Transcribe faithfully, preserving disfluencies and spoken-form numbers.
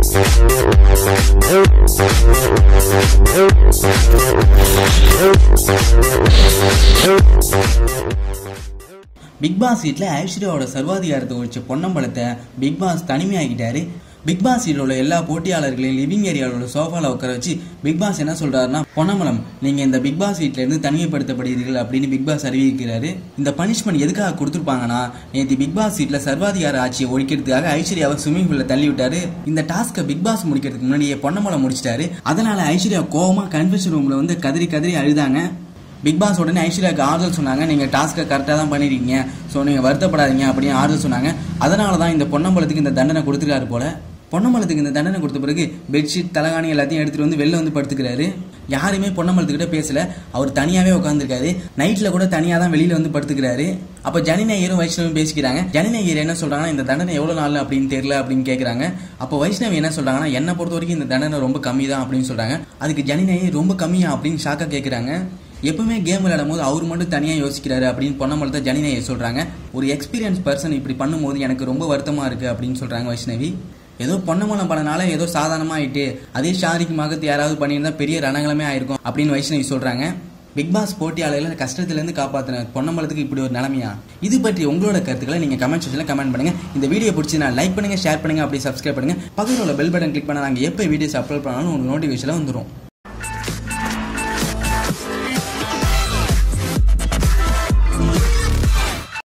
Big Boss வீட்ல ஐஸ்வர்யாவோட சர்வாதிகாரத்தை ஒழிச்ச பொன்னம்பலத்தை பிக் பாஸ் தனிமையாகிட்டாரு. பிக் பாஸ் வீட்டில் உள்ள எல்லா போட்டியாளர்களையும் லிவிங் ஏரியாவோட சோஃபால உட்கார வச்சு பிக் பாஸ் என்ன சொல்றாருன்னா, பொன்னம்பலம் நீங்க இந்த பிக் பாஸ் வீட்ல இருந்து தனிமைப்படுத்தப்படுகிறீர்கள் அப்படின்னு பிக் பாஸ் அறிவிக்கிறாரு. இந்த பனிஷ்மெண்ட் எதுக்காக கொடுத்துருப்பாங்கன்னா, நேற்று பிக் பாஸ் வீட்ல சர்வாதிகார ஆட்சியை ஒழிக்கிறதுக்காக ஐஸ்வர்யாவை ஸ்விம்மிங் பூல்ல தள்ளி விட்டாரு. இந்த டாஸ்கை பிக் பாஸ் முடிக்கிறதுக்கு முன்னாடியே பொன்னம்பலம் முடிச்சிட்டாரு. அதனால ஐஸ்வர்யா கோவமா கன்ஃபெஷன் ரூம்ல வந்து கதறி கதறி அழுதாங்க. பிக் பாஸ் உடனே ஐஸ்வர்யாவுக்கு ஆறுதல் சொன்னாங்க, நீங்கள் டாஸ்க்கை கரெக்டாக தான் பண்ணிருக்கீங்க, ஸோ நீங்கள் வருத்தப்படாதீங்க அப்படின்னு ஆறுதல் சொன்னாங்க. அதனால தான் இந்த பொன்னம்பலத்துக்கு இந்த தண்டனை கொடுத்துருக்காரு போல. பொன்னம்பலத்துக்கு இந்த தண்டனை கொடுத்த பிறகு பெட்ஷீட் தலைகாணி எல்லாத்தையும் எடுத்துகிட்டு வந்து வெளில வந்து படுத்துக்கிறாரு. யாருமே பொன்னம்பலத்துக்கிட்ட பேசல, அவர் தனியாகவே உட்காந்துருக்காரு. நைட்டில் கூட தனியாக தான் வெளியில் வந்து படுத்துக்கிறாரு. அப்போ ஜனிநேயரும் வைஷ்ணவும் பேசிக்கிறாங்க. ஜனிநேயர் என்ன சொல்கிறாங்கன்னா, இந்த தண்டனை எவ்வளோ நாள் அப்படின்னு தெரியல அப்படின்னு கேட்குறாங்க. அப்போ வைஷ்ணவி என்ன சொல்கிறாங்கன்னா, என்னை பொறுத்த வரைக்கும் இந்த தண்டனை ரொம்ப கம்மி தான் அப்படின்னு சொல்கிறாங்க. அதுக்கு ஜனிநேயர் ரொம்ப கம்மியா அப்படின்னு ஷாக்காக கேட்குறாங்க. எப்பவுமே கேம் விளையாடும் போது அவர் மட்டும் தனியாக யோசிக்கிறாரு அப்படின்னு பொன்னம்பலத்தை ஜனிநேயர் சொல்கிறாங்க. ஒரு எக்ஸ்பீரியன்ஸ் பர்சன் இப்படி பண்ணும்போது எனக்கு ரொம்ப வருத்தமாக இருக்குது அப்படின்னு சொல்கிறாங்க வைஷ்ணவி. ஏதோ பொன்னம்பலம் பண்ணனால ஏதோ சாதாரணமாக ஆயிட்டு, அதே ஷாரிக்கு மகத்து யாராவது பண்ணியிருந்தா பெரிய ரணங்களமே ஆயிருக்கும் அப்படின்னு வைஷ்ணவி சொல்கிறாங்க. பிக் பாஸ் போட்டியாளர்களை கஷ்டத்துலேருந்து காப்பாற்றின பொன்னம்பலத்துக்கு இப்படி ஒரு நிலைமையா? இது பற்றி உங்களோட கருத்துக்களை நீங்கள் கமெண்ட் செக்ஷனில் கமெண்ட் பண்ணுங்க. இந்த வீடியோ பிடிச்சினா லைக் பண்ணுங்க, ஷேர் பண்ணுங்க, அப்படி சப்ஸ்கிரைப் பண்ணுங்க. பக்கத்தில் உள்ள பெல் பட்டன் கிளிக் பண்ண நாங்கள் எப்போ வீடியோஸ் அப்லோட் பண்ணாலும் உங்களுக்கு நோட்டிஃபிகேஷன் வந்துடும்.